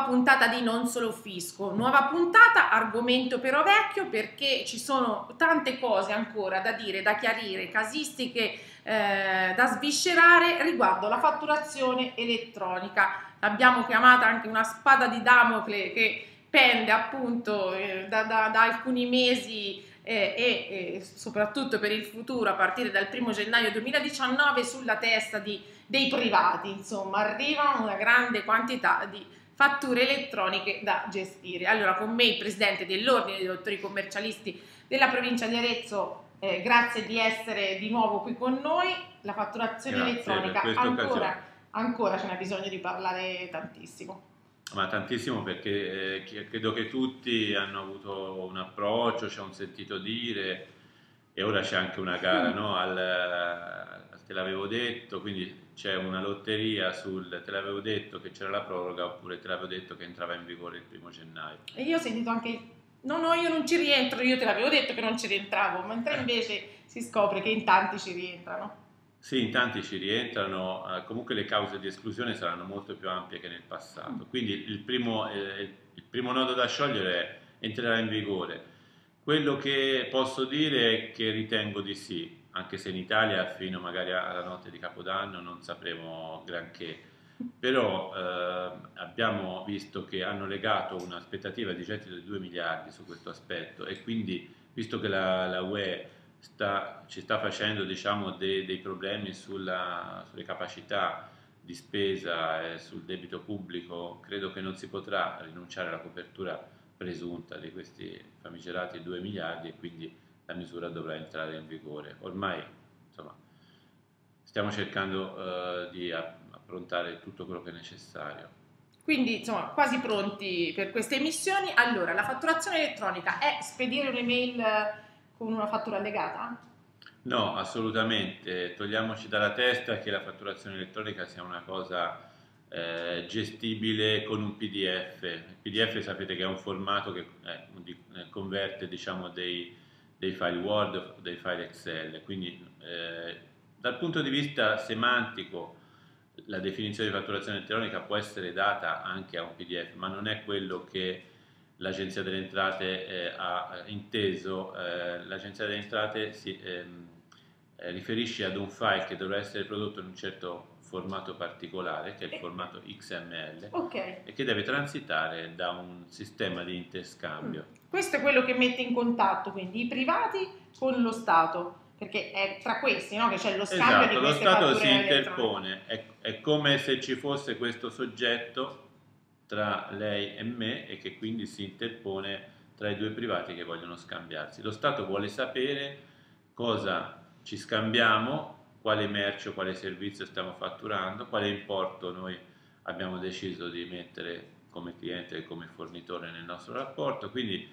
puntata di Non Solo Fisco, nuova puntata, argomento però vecchio perché ci sono tante cose ancora da dire, da chiarire, casistiche da sviscerare riguardo la fatturazione elettronica. L'abbiamo chiamata anche una spada di Damocle che pende appunto da alcuni mesi e soprattutto per il futuro a partire dal 1° gennaio 2019 sulla testa dei privati. Insomma, arriva una grande quantità di fatture elettroniche da gestire. Allora, con me il presidente dell'Ordine dei Dottori Commercialisti della provincia di Arezzo, grazie di essere di nuovo qui con noi. La fatturazione elettronica ancora ce n'è bisogno di parlare tantissimo. Ma tantissimo, perché credo che tutti hanno avuto un approccio, c'è un sentito dire e ora c'è anche una gara, no? Te l'avevo detto, quindi c'è una lotteria sul te l'avevo detto che c'era la proroga oppure te l'avevo detto che entrava in vigore il 1° gennaio. E io ho sentito anche no, io non ci rientro, io te l'avevo detto che non ci rientravo, mentre invece si scopre che in tanti ci rientrano. Sì, in tanti ci rientrano, comunque le cause di esclusione saranno molto più ampie che nel passato, quindi il primo nodo da sciogliere è entrerà in vigore. Quello che posso dire è che ritengo di sì, anche se in Italia fino magari alla notte di Capodanno non sapremo granché, però abbiamo visto che hanno legato un'aspettativa di gettito di 2 miliardi su questo aspetto e quindi visto che la UE ci sta facendo, diciamo, dei problemi sulle capacità di spesa e sul debito pubblico, credo che non si potrà rinunciare alla copertura presunta di questi famigerati 2 miliardi e quindi la misura dovrà entrare in vigore. Ormai, insomma, stiamo cercando di approntare tutto quello che è necessario. Quindi, insomma, quasi pronti per queste emissioni. Allora, la fatturazione elettronica è spedire un'email con una fattura allegata? No, assolutamente. Togliamoci dalla testa che la fatturazione elettronica sia una cosa gestibile con un PDF. Il PDF sapete che è un formato che converte, diciamo, dei file Word o dei file Excel, quindi dal punto di vista semantico la definizione di fatturazione elettronica può essere data anche a un PDF, ma non è quello che l'Agenzia delle Entrate ha inteso. L'Agenzia delle Entrate si riferisce ad un file che dovrà essere prodotto in un certo formato particolare, che è il formato XML, e che deve transitare da un sistema di interscambio. Questo è quello che mette in contatto quindi i privati con lo Stato, perché è tra questi, no, che c'è lo scambio di queste fatture. Lo Stato si interpone, è come se ci fosse questo soggetto tra lei e me e che quindi si interpone tra i due privati che vogliono scambiarsi. Lo Stato vuole sapere cosa ci scambiamo, quale merce o quale servizio stiamo fatturando, quale importo noi abbiamo deciso di mettere come cliente e come fornitore nel nostro rapporto, quindi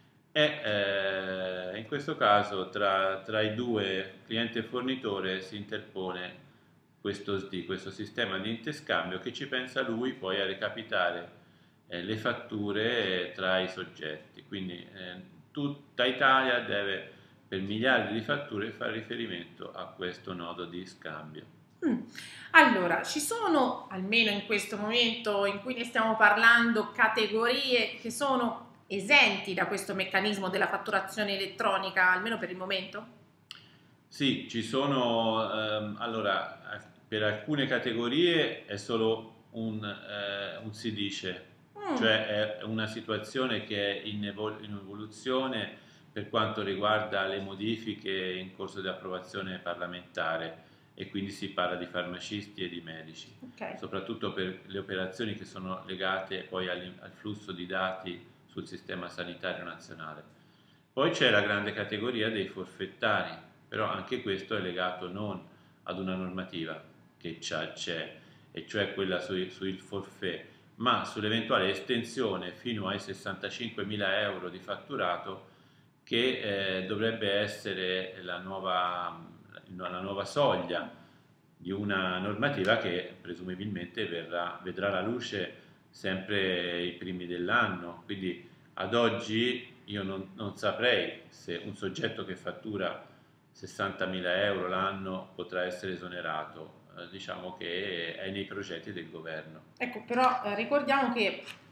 in questo caso tra i due cliente e fornitore si interpone questo SDI, questo sistema di interscambio che ci pensa lui poi a recapitare le fatture tra i soggetti, quindi tutta Italia deve per miliardi di fatture fare riferimento a questo nodo di scambio. Allora, ci sono, almeno in questo momento in cui ne stiamo parlando, categorie che sono esenti da questo meccanismo della fatturazione elettronica, almeno per il momento? Sì, ci sono, allora, per alcune categorie è solo un si dice, cioè è una situazione che è in evoluzione per quanto riguarda le modifiche in corso di approvazione parlamentare e quindi si parla di farmacisti e di medici, soprattutto per le operazioni che sono legate poi al flusso di dati sul sistema sanitario nazionale. Poi c'è la grande categoria dei forfettari, però anche questo è legato non ad una normativa che c'è, e cioè quella sul forfait, ma sull'eventuale estensione fino ai 65.000 euro di fatturato che dovrebbe essere la nuova soglia di una normativa che presumibilmente vedrà la luce sempre i primi dell'anno, quindi ad oggi io non saprei se un soggetto che fattura 60.000 euro l'anno potrà essere esonerato, diciamo che è nei progetti del governo. Ecco, però ricordiamo che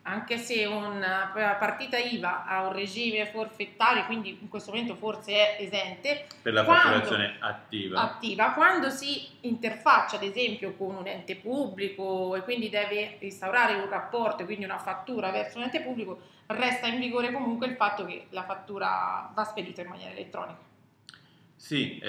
anche se una partita IVA ha un regime forfettario, quindi in questo momento forse è esente, per la fatturazione attiva, quando si interfaccia ad esempio con un ente pubblico e quindi deve instaurare un rapporto e quindi una fattura verso un ente pubblico, resta in vigore comunque il fatto che la fattura va spedita in maniera elettronica. Sì,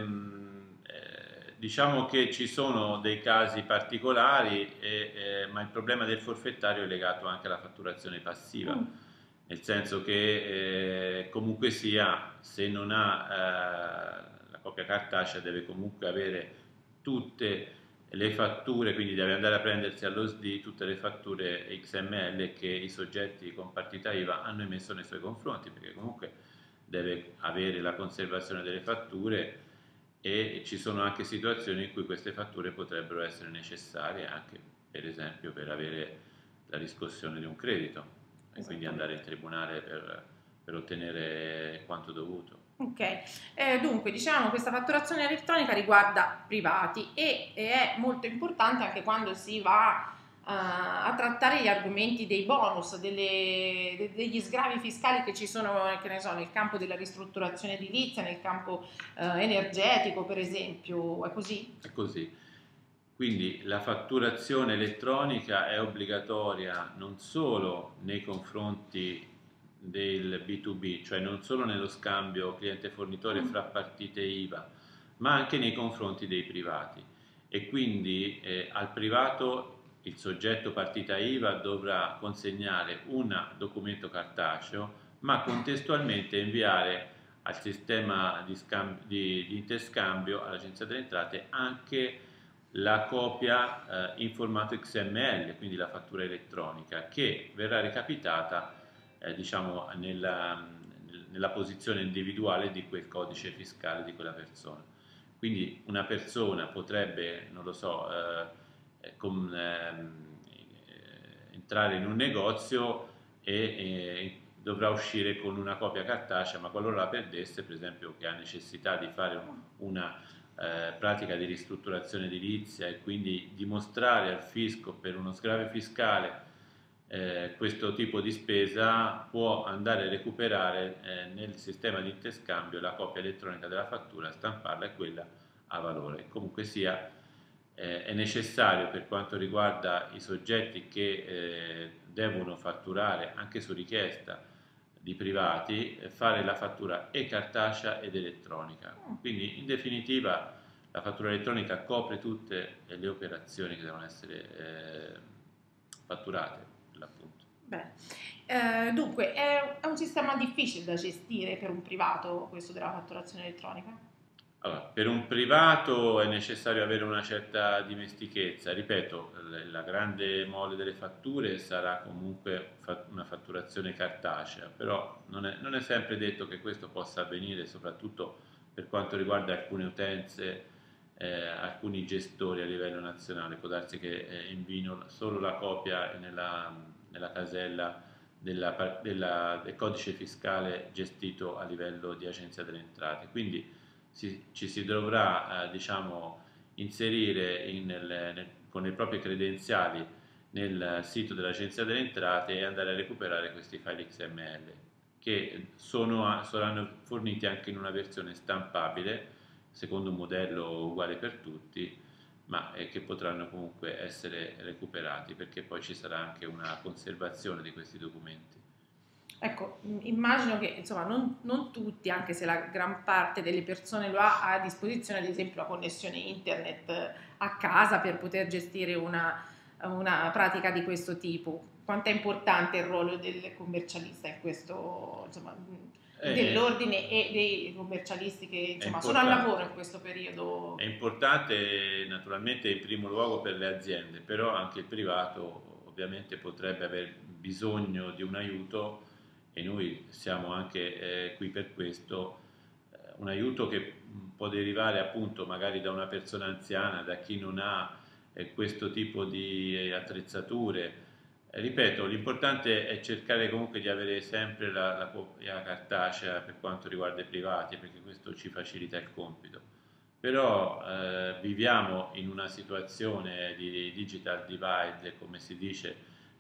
diciamo che ci sono dei casi particolari, ma il problema del forfettario è legato anche alla fatturazione passiva, nel senso che comunque sia, se non ha la copia cartacea deve comunque avere tutte le fatture, quindi deve andare a prendersi allo SDI tutte le fatture XML che i soggetti con partita IVA hanno emesso nei suoi confronti, perché comunque deve avere la conservazione delle fatture e ci sono anche situazioni in cui queste fatture potrebbero essere necessarie anche per esempio per avere la riscossione di un credito e quindi andare in tribunale per ottenere quanto dovuto. Ok, dunque diciamo questa fatturazione elettronica riguarda privati e è molto importante anche quando si va a trattare gli argomenti dei bonus, degli sgravi fiscali che ci sono, che ne so, nel campo della ristrutturazione edilizia, nel campo energetico per esempio, è così? È così. Quindi la fatturazione elettronica è obbligatoria non solo nei confronti del B2B, cioè non solo nello scambio cliente-fornitore fra partite IVA, ma anche nei confronti dei privati. E quindi al privato il soggetto partita IVA dovrà consegnare un documento cartaceo, ma contestualmente inviare al sistema di interscambio, all'Agenzia delle Entrate, anche la copia in formato XML, quindi la fattura elettronica, che verrà recapitata diciamo nella posizione individuale di quel codice fiscale di quella persona. Quindi una persona potrebbe, non lo so, entrare in un negozio e dovrà uscire con una copia cartacea, ma qualora la perdesse, per esempio che ha necessità di fare una pratica di ristrutturazione edilizia e quindi dimostrare al fisco per uno sgravio fiscale questo tipo di spesa, può andare a recuperare nel sistema di interscambio la copia elettronica della fattura, stamparla e quella ha valore. Comunque sia, è necessario per quanto riguarda i soggetti che devono fatturare anche su richiesta di privati, fare la fattura e cartacea ed elettronica. Quindi in definitiva la fattura elettronica copre tutte le operazioni che devono essere fatturate per l'appunto. Dunque è un sistema difficile da gestire per un privato questo della fatturazione elettronica? Allora, per un privato è necessario avere una certa dimestichezza, ripeto, la grande mole delle fatture sarà comunque una fatturazione cartacea, però non è sempre detto che questo possa avvenire, soprattutto per quanto riguarda alcune utenze, alcuni gestori a livello nazionale, può darsi che invino solo la copia nella casella del codice fiscale gestito a livello di Agenzia delle Entrate, quindi ci si dovrà diciamo, inserire con le proprie credenziali nel sito dell'Agenzia delle Entrate e andare a recuperare questi file XML che saranno forniti anche in una versione stampabile secondo un modello uguale per tutti, ma che potranno comunque essere recuperati perché poi ci sarà anche una conservazione di questi documenti. Ecco, immagino che insomma non tutti, anche se la gran parte delle persone lo ha a disposizione, ad esempio la connessione internet a casa per poter gestire una pratica di questo tipo. Quanto è importante il ruolo del commercialista in questo, insomma, dell'ordine e dei commercialisti che insomma sono al lavoro in questo periodo? È importante naturalmente in primo luogo per le aziende, però anche il privato ovviamente potrebbe aver bisogno di un aiuto e noi siamo anche qui per questo, un aiuto che può derivare appunto magari da una persona anziana, da chi non ha questo tipo di attrezzature. Ripeto, l'importante è cercare comunque di avere sempre la copia cartacea per quanto riguarda i privati, perché questo ci facilita il compito. Però viviamo in una situazione di digital divide, come si dice,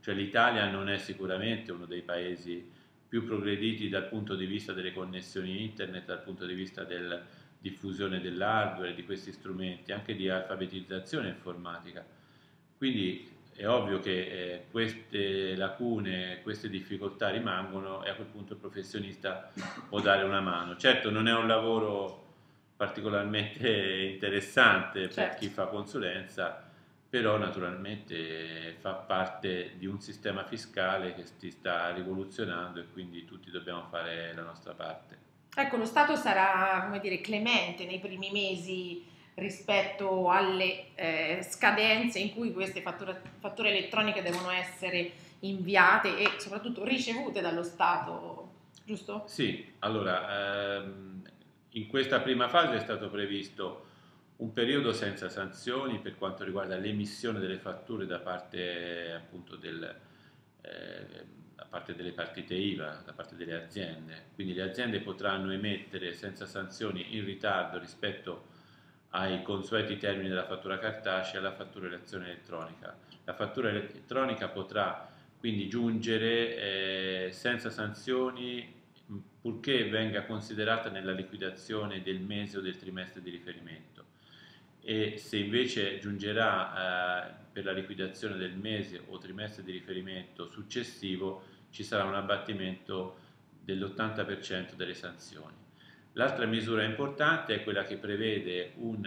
Cioè l'Italia non è sicuramente uno dei paesi più progrediti dal punto di vista delle connessioni internet, dal punto di vista della diffusione dell'hardware, di questi strumenti, anche di alfabetizzazione informatica. Quindi è ovvio che queste lacune, queste difficoltà rimangono e a quel punto il professionista può dare una mano. Certo, non è un lavoro particolarmente interessante per chi fa consulenza, però naturalmente fa parte di un sistema fiscale che si sta rivoluzionando e quindi tutti dobbiamo fare la nostra parte. Ecco, lo Stato sarà, come dire, clemente nei primi mesi rispetto alle scadenze in cui queste fatture elettroniche devono essere inviate e soprattutto ricevute dallo Stato, giusto? Sì, allora in questa prima fase è stato previsto un periodo senza sanzioni per quanto riguarda l'emissione delle fatture da parte appunto da parte delle partite IVA, da parte delle aziende. Quindi le aziende potranno emettere senza sanzioni in ritardo rispetto ai consueti termini della fattura cartacea la fatturazione elettronica. La fattura elettronica potrà quindi giungere senza sanzioni purché venga considerata nella liquidazione del mese o del trimestre di riferimento, e se invece giungerà per la liquidazione del mese o trimestre di riferimento successivo ci sarà un abbattimento dell'80% delle sanzioni. L'altra misura importante è quella che prevede un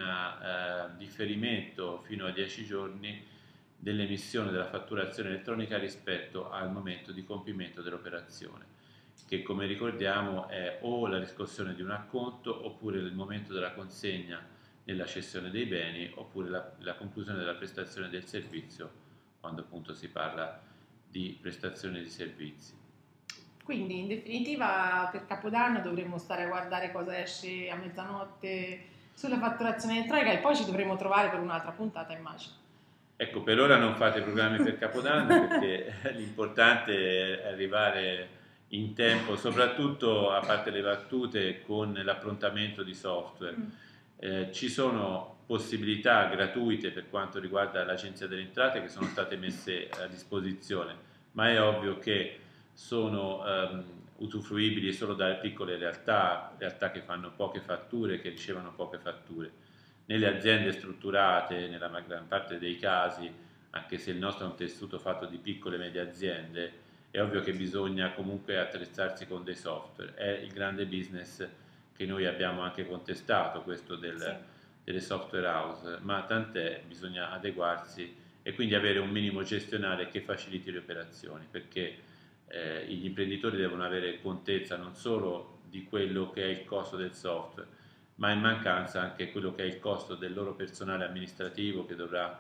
differimento fino a 10 giorni dell'emissione della fatturazione elettronica rispetto al momento di compimento dell'operazione, che come ricordiamo è o la riscossione di un acconto oppure il momento della consegna nella cessione dei beni oppure la conclusione della prestazione del servizio, quando appunto si parla di prestazione di servizi. Quindi in definitiva per Capodanno dovremmo stare a guardare cosa esce a mezzanotte sulla fatturazione elettronica e poi ci dovremo trovare per un'altra puntata, immagino. Ecco, per ora non fate programmi per Capodanno perché l'importante è arrivare in tempo, soprattutto a parte le battute, con l'approntamento di software. Ci sono possibilità gratuite per quanto riguarda l'Agenzia delle Entrate che sono state messe a disposizione, ma è ovvio che sono usufruibili solo da piccole realtà che fanno poche fatture, che ricevono poche fatture. Nelle aziende strutturate, nella gran parte dei casi, anche se il nostro è un tessuto fatto di piccole e medie aziende, è ovvio che bisogna comunque attrezzarsi con dei software. È il grande business che noi abbiamo anche contestato, questo delle software house, ma tant'è, bisogna adeguarsi e quindi avere un minimo gestionale che faciliti le operazioni, perché gli imprenditori devono avere contezza non solo di quello che è il costo del software, ma in mancanza anche quello che è il costo del loro personale amministrativo che dovrà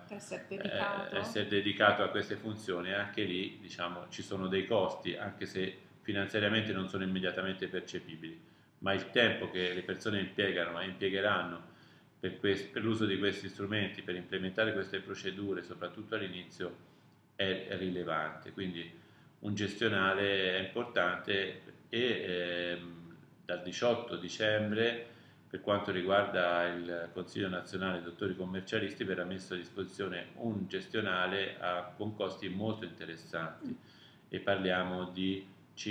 essere dedicato a queste funzioni, e anche lì diciamo ci sono dei costi, anche se finanziariamente non sono immediatamente percepibili, ma il tempo che le persone impiegano e impiegheranno per l'uso di questi strumenti, per implementare queste procedure, soprattutto all'inizio, è rilevante. Quindi un gestionale è importante e dal 18 dicembre per quanto riguarda il Consiglio nazionale dei dottori commercialisti verrà messo a disposizione un gestionale con costi molto interessanti e parliamo di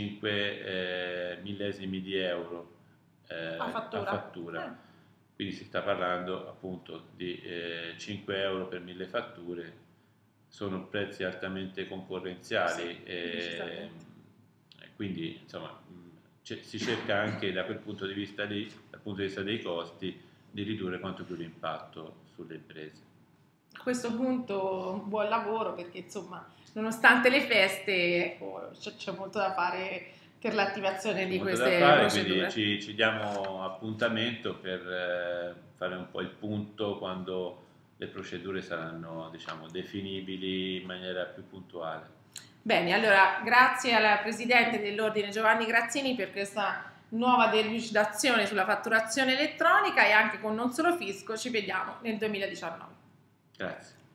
5 millesimi di euro a fattura. Quindi si sta parlando appunto di 5 euro per 1000 fatture, sono prezzi altamente concorrenziali e quindi insomma si cerca anche da quel punto di vista lì, dal punto di vista dei costi, di ridurre quanto più l'impatto sulle imprese. A questo punto buon lavoro perché insomma nonostante le feste ecco, c'è molto da fare per l'attivazione di queste procedure. Quindi ci diamo appuntamento per fare un po' il punto quando le procedure saranno diciamo definibili in maniera più puntuale. Bene, allora grazie alla Presidente dell'Ordine Giovanni Grazzini per questa nuova delucidazione sulla fatturazione elettronica e anche con Non Solo Fisco ci vediamo nel 2019. Grazie.